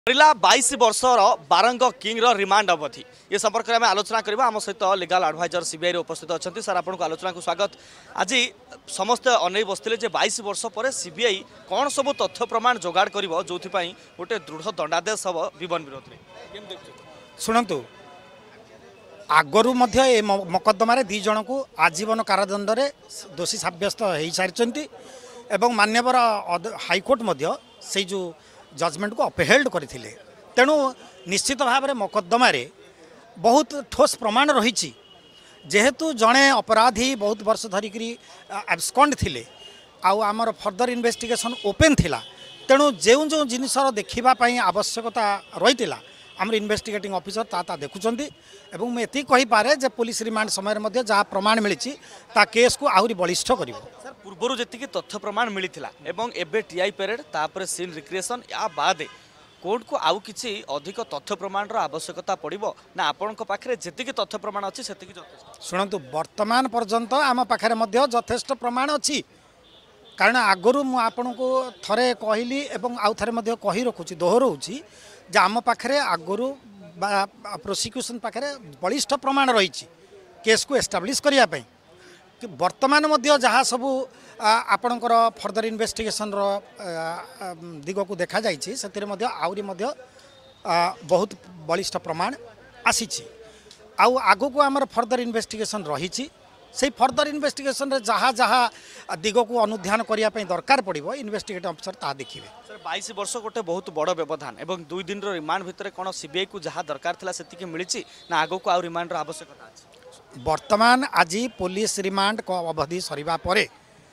सरिला 22 वर्षर बारंग किंग रिमांड अवधि ये संपर्क में आलोचना करबा आम सहित लीगल एडवाइजर सीबीआई उपस्थित अच्छा सर आपको आलोचना को स्वागत। आज समस्त अनै बसते 22 वर्ष पर सीबीआई कौन सब तथ्य प्रमाण जोगाड़ कर जो गोटे दृढ़ दंडादेश हम विवन विरोध में शुणु आगरू मकद्दमार दी जन को आजीवन कारादंड दोषी सब्यस्त हो सारी एवं मान्यवर हाईकोर्ट से जो जजमेंट को अपहेल्ड करते तेणु निश्चित भाव में मकद्दमार बहुत ठोस प्रमाण रही जेहेतु जड़े अपराधी बहुत वर्ष धरिक एब्सकॉन्ड थिले आमर फर्दर इन्वेस्टिगेशन ओपन थिला तेणु जो जो जिनसर देखापी आवश्यकता रही आम इन्वेस्टिगेटिंग ऑफिसर ता देखुंट और मुझे कहीपे जे पुलिस रिमांड समय जहाँ प्रमाण मिली केस को आहरी बलिष्ठ कर पूर्वर जी तथ्य प्रमाण मिलता एवं टीआई परेड तापर सीन रिक्रिएशन या बाद कोर्ट को आउ किसी अधिक तथ्य प्रमाण आवश्यकता पड़ो ना आपण पाखे जी तथ्य प्रमाण अच्छी से शुणु वर्तमान पर्यंत आम पाखे यथेष्ट प्रमाण अच्छी कारण आगु मुझे को थरे कहली आउ थे कही रखुची दोहराऊँगी जे आम पाखे आगु प्रोसिक्यूशन पाखे बलिष्ठ प्रमाण रही केस को एस्टाब्लिश करने वर्तमान जहाँ सब आपणकर फर्दर इन्वेस्टिगेशन दिग को देखा जाती आहरी बहुत बलिष्ठ प्रमाण आसी आगु को आमर फर्दर इन्वेस्टिगेशन रही से फर्दर इन्वेस्टिगेशन जहाँ जहाँ दिग को अनुधान करने दरकार पड़ो इन्वेस्टिगेटिंग ऑफिसर ता देखिए। 22 वर्ष गोटे बहुत बड़ व्यवधान एवं 2 दिन रिमांड भितर कौन सीबीआई को जहाँ दरकार था से मिली ना आगो को आउ रिमांड आवश्यकता अच्छी वर्तमान आज पुलिस रिमांड को अवधि सरिबा परे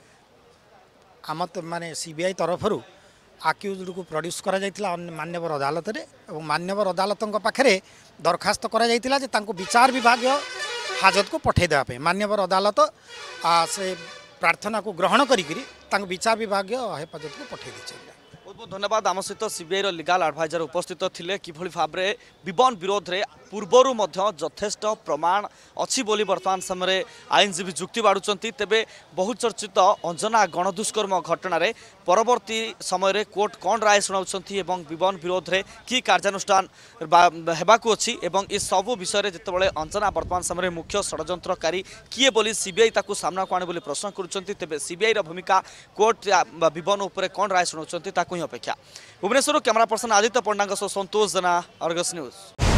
आम माने सीबीआई तरफ आक्यूज को प्रोड्यूस करा जायतिला मान्यवर अदालत रे और मान्यवर अदालत पाखे दरखास्त करा जायतिला जे तांको विचार विभाग हाजत को पठे देवाई मान्यवर अदालत से प्रार्थना को ग्रहण करी विचार विभाग हेफाजत को पठे दी। बहुत बहुत धन्यवाद। आम सहित सीबीआई लीगल एडवाइजर उपस्थित थिले किभली भाव में विवन विरोध में पूर्वर यथेष्ट प्रमाण अच्छी बोली वर्तमान समय आईनजीवी जुक्ति बाढ़ुंट तेबे बहुचर्चित अंजना गणदुष्कर्म घटना परवर्ती समय कोर्ट कौन राय शुणाउछंती एवं विवन विरोध में कि कार्यानुष्ठान हेबाकु अछि एवं ये सब विषय जितेबाला अंजना वर्तमान समय मुख्य षड्यंत्रकारी किए बोली सीबीआई ताकू सामना को आने बोली प्रश्न करुछंती तेबे सीबीआई रा भूमिका कोर्ट विवन उपरे कौन राय शुणाउछंती ताकू ही अपेक्षा। Bhubaneswar camera person Aditya Panda Santosh Jena Argus news.